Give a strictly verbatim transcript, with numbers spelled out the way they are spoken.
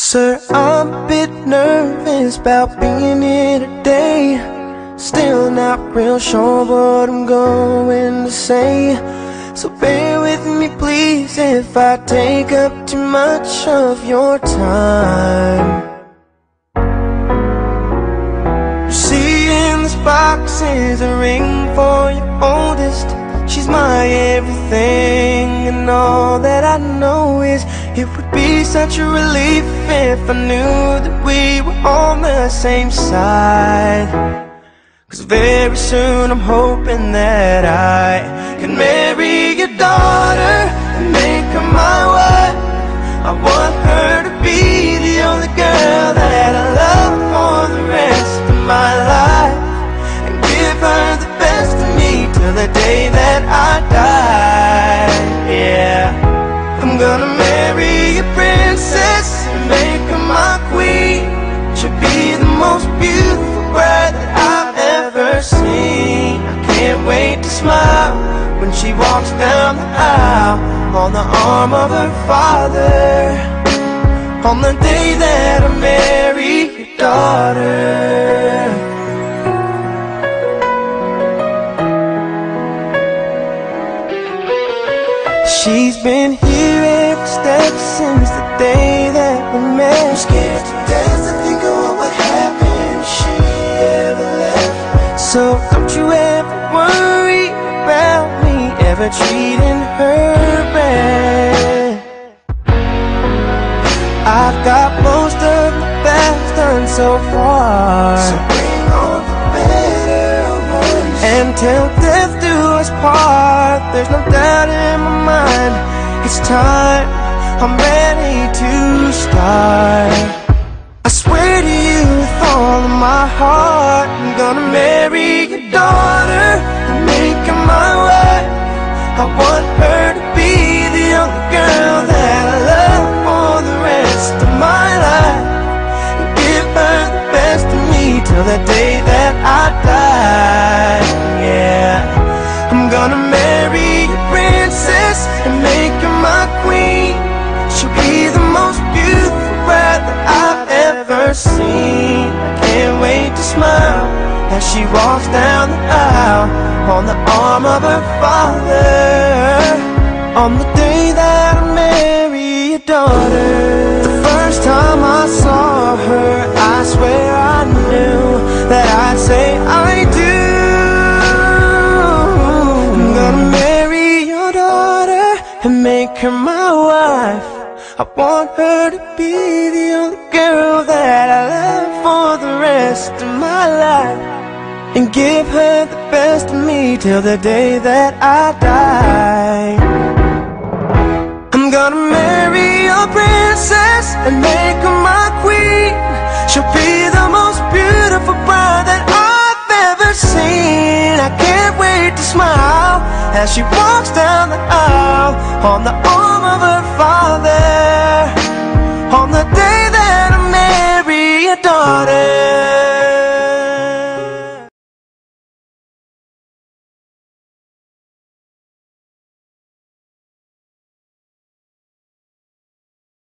Sir, I'm a bit nervous about being here today. Still not real sure what I'm going to say, so bear with me please if I take up too much of your time. You see, in this box is a ring for your oldest. She's my everything, and all that I know is it would be such a relief if I knew that we were on the same side. Cause very soon I'm hoping that I can marry your daughter and make her my wife. I want her to be the only girl that I love for the rest of my life, and give her the best of me till the day that I die. Yeah, I'm gonna marry a princess and make her my queen. She'll be the most beautiful bride that I've ever seen. I can't wait to smile when she walks down the aisle on the arm of her father, on the day that I marry your daughter. She's been here every step since the day that we met. I'm scared to death to think of what would happen if she ever left. So don't you ever worry about me ever treating her bad. I've got most of the best done so far, so bring on the better ones, and till death do us part. There's no doubt in my mind, it's time, I'm ready to start. I swear to you with all of my heart, I'm gonna marry your daughter and make her my wife. I want her to be the only girl that I love for the rest of my life, and give her the best of me till the day that I die. Yeah, I'm gonna marry a princess and make her my queen. She'll be the most beautiful bride that I've ever seen. I can't wait to smile as she walks down the aisle on the arm of her father, on the day that I marry your daughter. The first time I saw her, I swear I knew that I'd say I do. I'm gonna marry your daughter and make her my wife. I want her to be the only girl that I love for the rest of my life, and give her the best of me till the day that I die. I'm gonna marry a princess and make her my queen. She'll be the most beautiful bride that I've ever seen. I can't wait to smile as she walks down the aisle on the arm of her father,